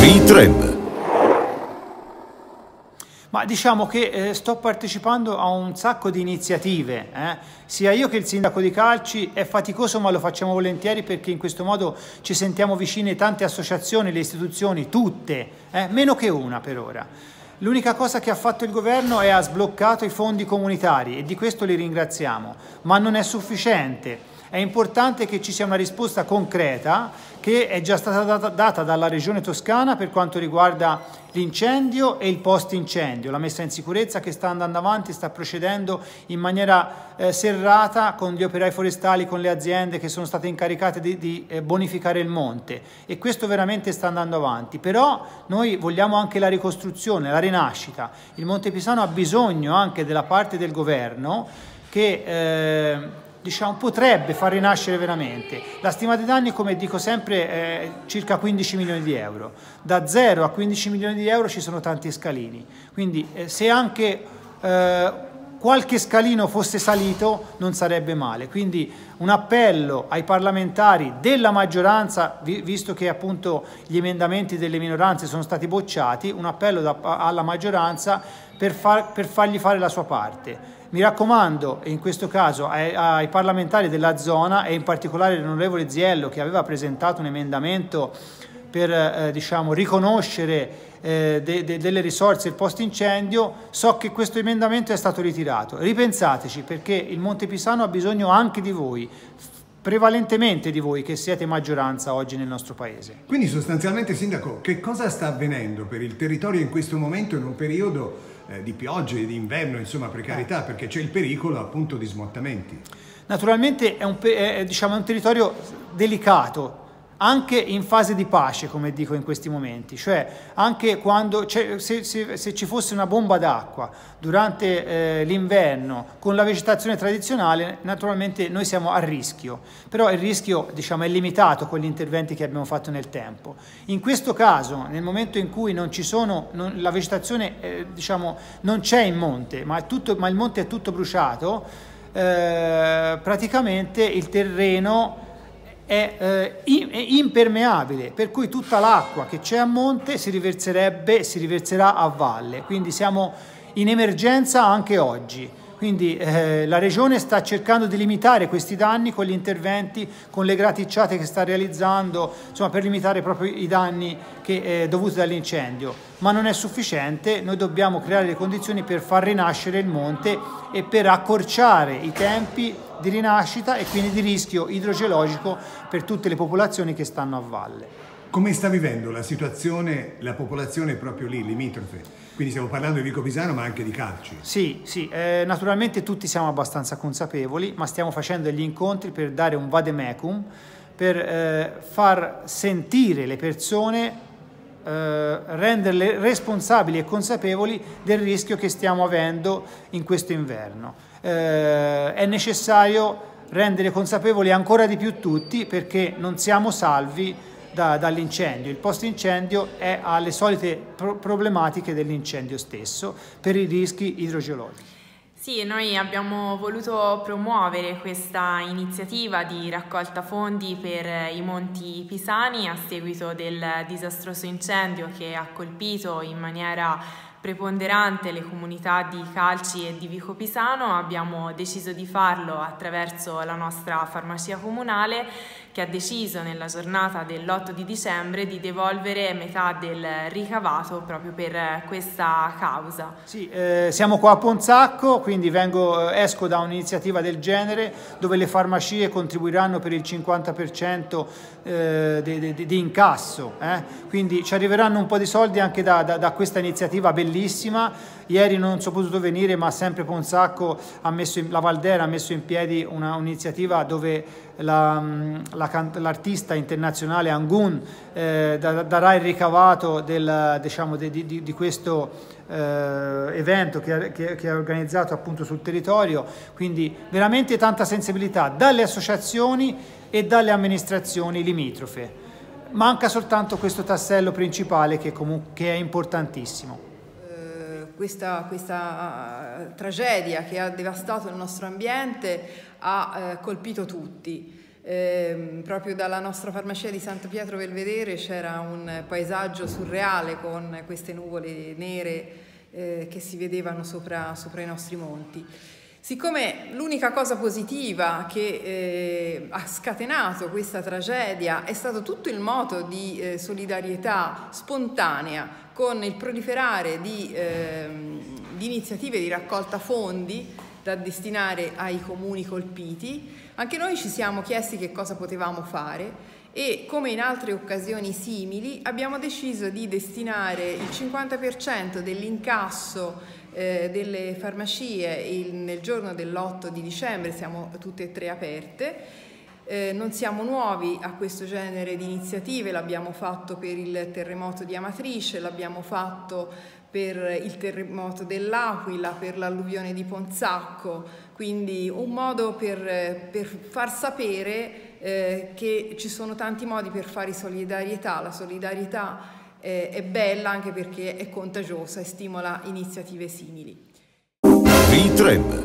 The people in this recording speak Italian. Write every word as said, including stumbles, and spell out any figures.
Ritrend. Ma diciamo che eh, sto partecipando a un sacco di iniziative, eh? Sia io che il sindaco di Calci. È faticoso ma lo facciamo volentieri, perché in questo modo ci sentiamo vicine tante associazioni, le istituzioni, tutte, eh? Meno che una per ora. L'unica cosa che ha fatto il governo è ha sbloccato i fondi comunitari, e di questo li ringraziamo, ma non è sufficiente. È importante che ci sia una risposta concreta, che è già stata data, data dalla Regione Toscana per quanto riguarda l'incendio e il post-incendio. La messa in sicurezza che sta andando avanti, sta procedendo in maniera eh, serrata con gli operai forestali, con le aziende che sono state incaricate di, di eh, bonificare il monte, e questo veramente sta andando avanti. Però noi vogliamo anche la ricostruzione, la rinascita. Il Monte Pisano ha bisogno anche della parte del governo che eh, diciamo, potrebbe far rinascere veramente. La stima dei danni, come dico sempre, è circa quindici milioni di euro. Da zero a quindici milioni di euro ci sono tanti scalini, quindi eh, se anche eh, qualche scalino fosse salito non sarebbe male. Quindi un appello ai parlamentari della maggioranza, vi, visto che appunto gli emendamenti delle minoranze sono stati bocciati, un appello da, alla maggioranza per, far, per fargli fare la sua parte. Mi raccomando, in questo caso, ai, ai parlamentari della zona, e in particolare l'onorevole Ziello, che aveva presentato un emendamento per eh, diciamo, riconoscere eh, de, de, delle risorse il post incendio. So che questo emendamento è stato ritirato. Ripensateci, perché il Monte Pisano ha bisogno anche di voi, prevalentemente di voi che siete maggioranza oggi nel nostro paese. Quindi sostanzialmente, Sindaco, che cosa sta avvenendo per il territorio in questo momento, in un periodo eh, di piogge e di inverno, insomma precarietà, eh. perché c'è il pericolo appunto di smottamenti? Naturalmente è un, è, diciamo, un territorio delicato, anche in fase di pace, come dico in questi momenti, cioè anche quando se, se, se ci fosse una bomba d'acqua durante eh, l'inverno con la vegetazione tradizionale, naturalmente noi siamo a rischio, però il rischio, diciamo, è limitato con gli interventi che abbiamo fatto nel tempo. In questo caso, nel momento in cui non ci sono, non, la vegetazione eh, diciamo, non c'è in monte, ma, è tutto, ma il monte è tutto bruciato, eh, praticamente il terreno È, eh, è impermeabile, per cui tutta l'acqua che c'è a monte si riverserebbe, si riverserà a valle, quindi siamo in emergenza anche oggi. Quindi eh, la Regione sta cercando di limitare questi danni con gli interventi, con le graticciate che sta realizzando, insomma, per limitare proprio i danni che, eh, dovuti dall'incendio. Ma non è sufficiente, noi dobbiamo creare le condizioni per far rinascere il monte e per accorciare i tempi di rinascita e quindi di rischio idrogeologico per tutte le popolazioni che stanno a valle. Come sta vivendo la situazione la popolazione proprio lì, limitrofe? Quindi stiamo parlando di Vico Pisano ma anche di Calci. Sì, sì, eh, naturalmente tutti siamo abbastanza consapevoli, ma stiamo facendo degli incontri per dare un vademecum, per eh, far sentire le persone, eh, renderle responsabili e consapevoli del rischio che stiamo avendo in questo inverno. Eh, è necessario rendere consapevoli ancora di più tutti, perché non siamo salvi Da, dall'incendio. Il post-incendio è alle solite pro problematiche dell'incendio stesso per i rischi idrogeologici. Sì, noi abbiamo voluto promuovere questa iniziativa di raccolta fondi per i Monti Pisani a seguito del disastroso incendio che ha colpito in maniera preponderante le comunità di Calci e di Vico Pisano. Abbiamo deciso di farlo attraverso la nostra farmacia comunale, che ha deciso nella giornata dell'otto di dicembre di devolvere metà del ricavato proprio per questa causa. Sì, eh, siamo qua a Ponzacco, quindi vengo, esco da un'iniziativa del genere dove le farmacie contribuiranno per il cinquanta per cento eh, di, di, di incasso, eh? Quindi ci arriveranno un po' di soldi anche da, da, da questa iniziativa bellissima. Ieri non sono potuto venire, ma sempre Ponzacco ha messo in, la Valdera ha messo in piedi un'iniziativa dove l'artista la, internazionale Angun eh, darà il ricavato del, diciamo, di, di, di questo eh, evento che, che, che è organizzato appunto sul territorio. Quindi veramente tanta sensibilità dalle associazioni e dalle amministrazioni limitrofe. Manca soltanto questo tassello principale che, comunque, che è importantissimo. Questa, questa uh, tragedia che ha devastato il nostro ambiente ha uh, colpito tutti. Eh, proprio dalla nostra farmacia di Santa Pietro Belvedere c'era un paesaggio surreale con queste nuvole nere eh, che si vedevano sopra, sopra i nostri monti. Siccome l'unica cosa positiva che eh, ha scatenato questa tragedia è stato tutto il moto di eh, solidarietà spontanea con il proliferare di, eh, di iniziative di raccolta fondi da destinare ai comuni colpiti, anche noi ci siamo chiesti che cosa potevamo fare e, come in altre occasioni simili, abbiamo deciso di destinare il cinquanta per cento dell'incasso eh, delle farmacie il, nel giorno dell'otto di dicembre, siamo tutte e tre aperte. Eh, non siamo nuovi a questo genere di iniziative, l'abbiamo fatto per il terremoto di Amatrice, l'abbiamo fatto per il terremoto dell'Aquila, per l'alluvione di Ponzacco, quindi un modo per, per far sapere eh, che ci sono tanti modi per fare solidarietà. La solidarietà eh, è bella anche perché è contagiosa e stimola iniziative simili. Il Trend.